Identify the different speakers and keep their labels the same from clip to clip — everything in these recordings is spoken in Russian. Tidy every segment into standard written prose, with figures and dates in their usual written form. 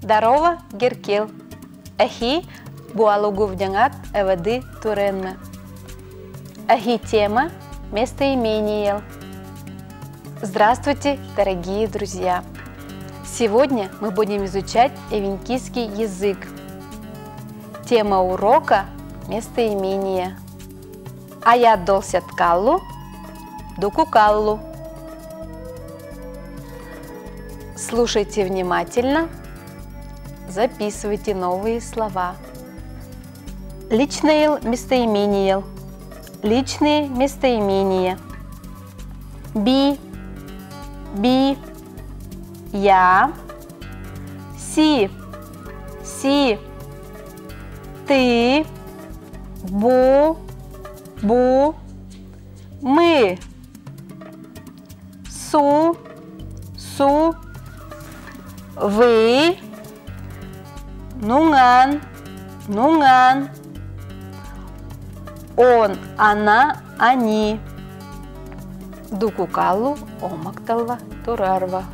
Speaker 1: Дарова геркел. Ахи буалугувдянгат эвады туренме. Ахи тема местоимение. Здравствуйте, дорогие друзья! Сегодня мы будем изучать эвенкийский язык. Тема урока – местоимение. Аят долсят каллу, дуку каллу. Слушайте внимательно, записывайте новые слова. Личное местоимение. Личные местоимения. Би, я, си, ты, бу, мы, су, вы, нунган, он, она, они. Дукукалу омакталва турарва.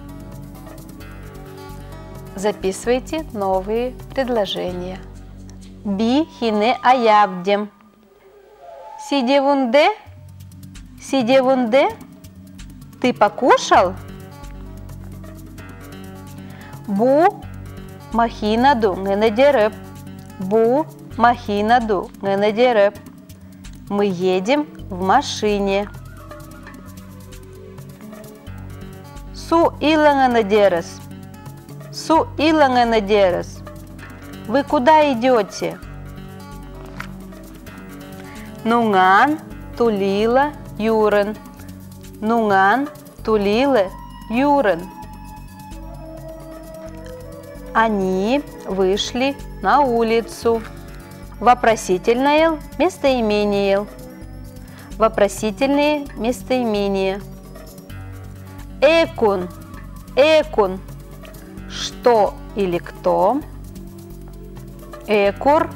Speaker 1: Записывайте новые предложения. Би хине аябдем. Сидевунде, ты покушал? Бу махинаду ngенедереп. Бу махинаду ngенедереп. Мы едем в машине. Су илангенедерес. Вы куда идете? Нунган тулила юрен. Они вышли на улицу. Вопросительное местоимение. Вопросительные местоимения. Экун. Что или кто? Экур.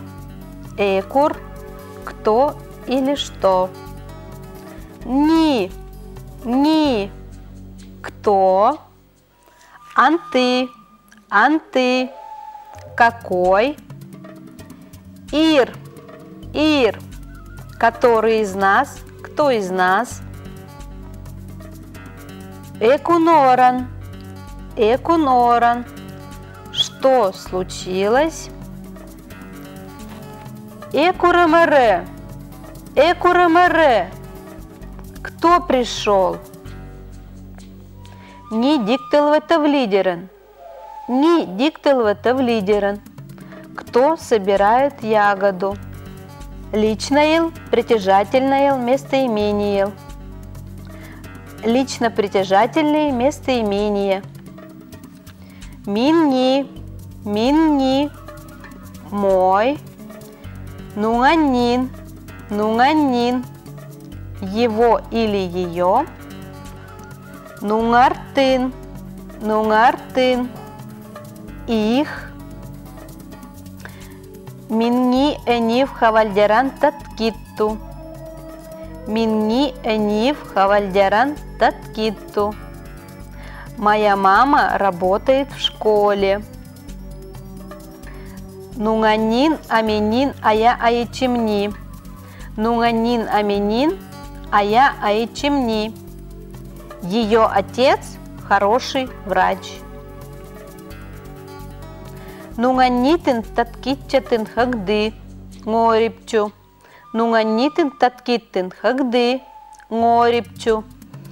Speaker 1: Кто или что? Ни. Кто? Анты. Какой? Ир. Который из нас? Кто из нас? Экуноран. Что случилось? Экуремере. Кто пришел? Ни диктелватавлидерен. Кто собирает ягоду? Личное, притяжательное местоимение. Лично-притяжательные местоимения. Минни. Мой. Нунганин. Его или ее. Нунгартын. Их. Минни энив хавальдяран таткитту. Моя мама работает в школе. Нунганин аменин ая аичимни. Ее отец хороший врач. Нунганитин таткитчатин хагды ngoripчу. Нунганитин таткиттин хагды ngoripчу.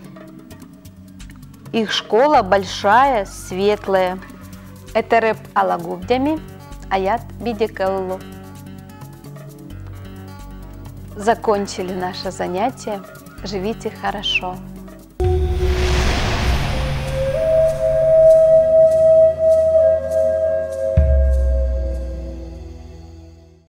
Speaker 1: Их школа большая, светлая. Это рэп алагувдями, аят бидекаллу. Закончили наше занятие. Живите хорошо.